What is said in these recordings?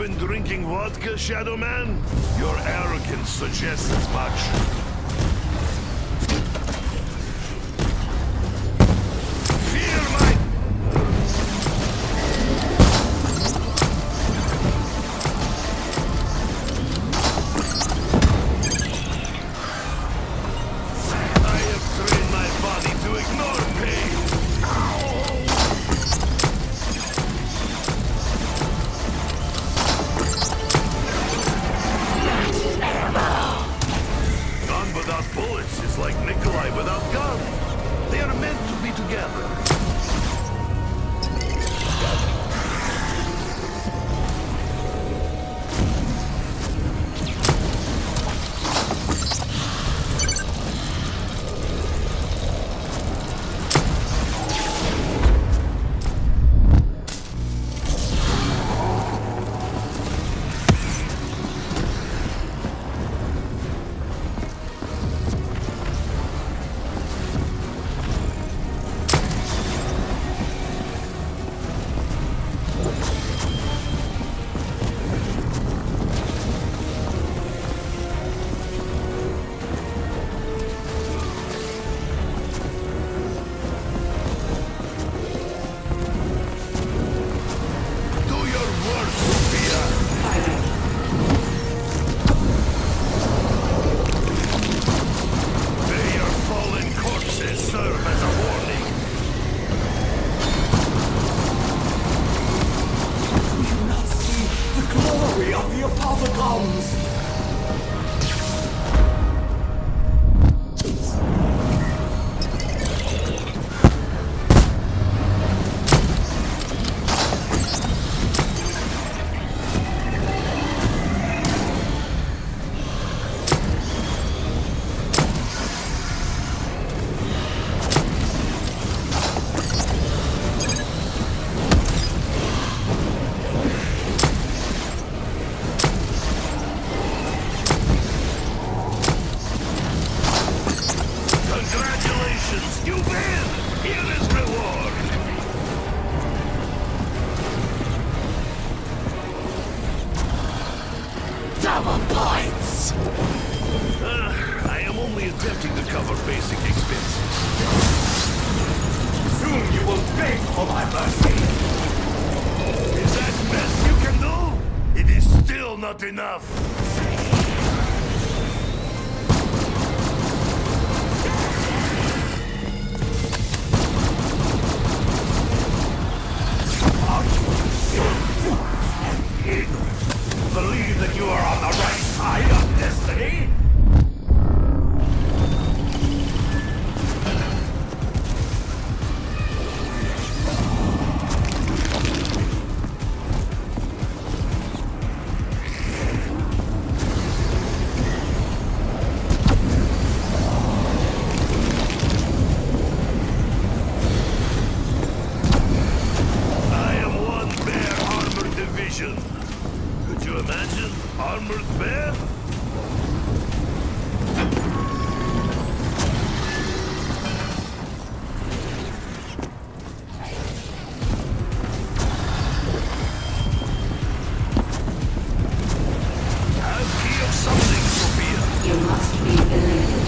been drinking vodka, Shadow Man? Your arrogance suggests as much. Fear my... I have trained my body to ignore pain. Gun without bullets is like Nikolai without gun. They are meant to be together. Congratulations, you win! Here is reward! Double points! I am only attempting to cover basic expenses. Soon you will beg for my mercy! Is that best you can do? It is still not enough. Believe that you are on the right side of destiny? I am one Bear Armored Division. Could you imagine? Armored Bear? Have key of something, Sophia. You must be elated.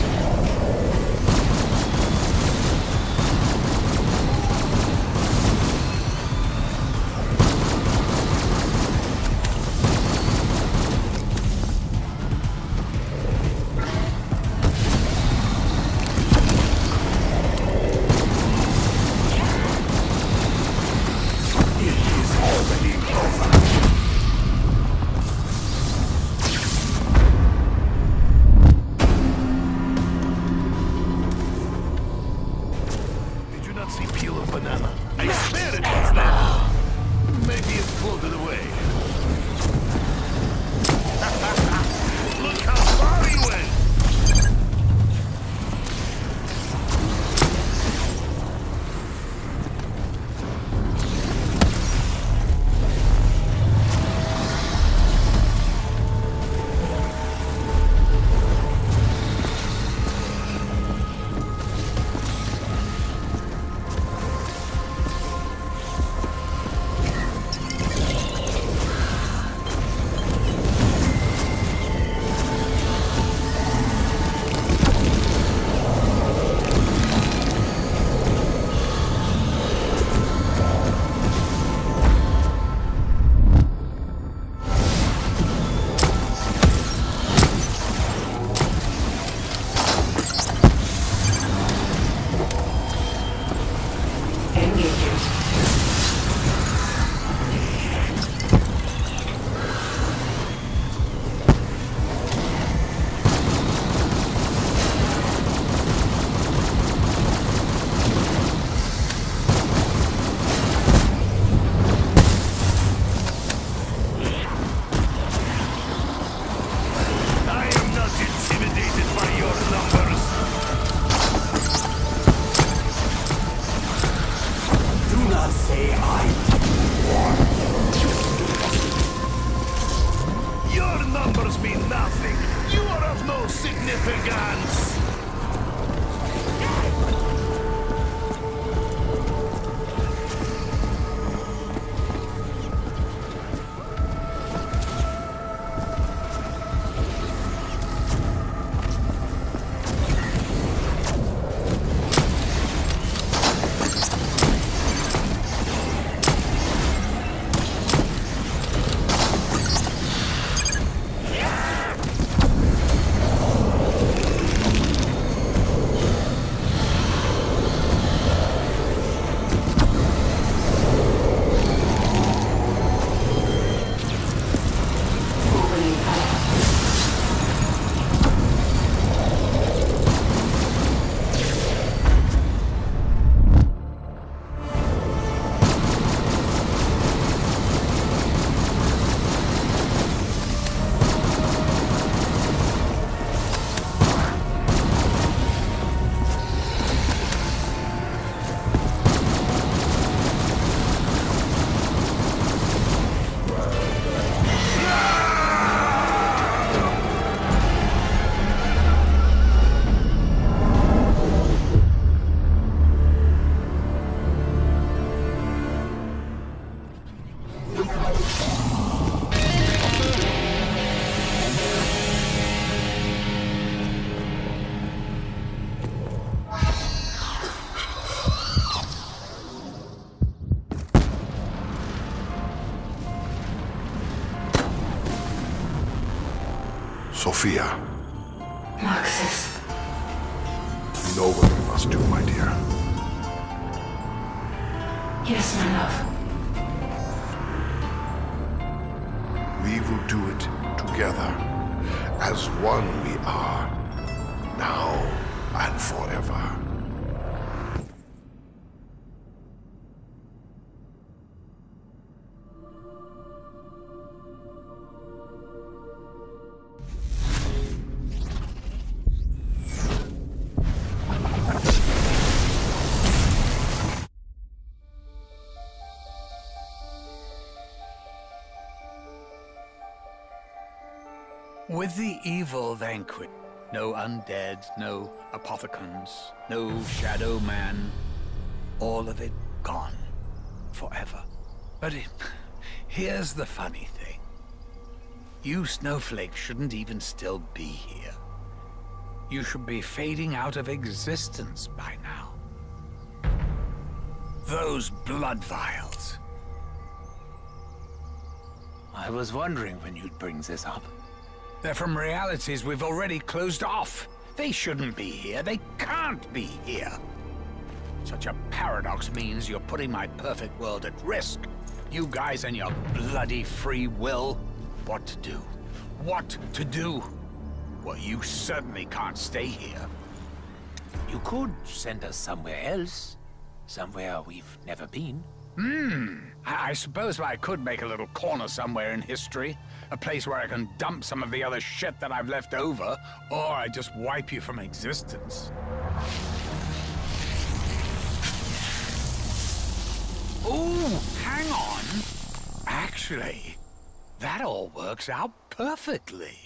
Gans! Sophia. Marxist. You know what we must do, my dear. Yes, my love. We will do it together. As one we are. Now and forever. With the evil vanquished, no undead, no apothecons, no shadow man, all of it gone forever. But here's the funny thing. You snowflakes shouldn't even still be here. You should be fading out of existence by now. Those blood vials. I was wondering when you'd bring this up. They're from realities we've already closed off. They shouldn't be here. They can't be here. Such a paradox means you're putting my perfect world at risk. You guys and your bloody free will. What to do? What to do? Well, you certainly can't stay here. You could send us somewhere else. Somewhere we've never been. I suppose I could make a little corner somewhere in history. A place where I can dump some of the other shit that I've left over, or I just wipe you from existence. Ooh, hang on. Actually, that all works out perfectly.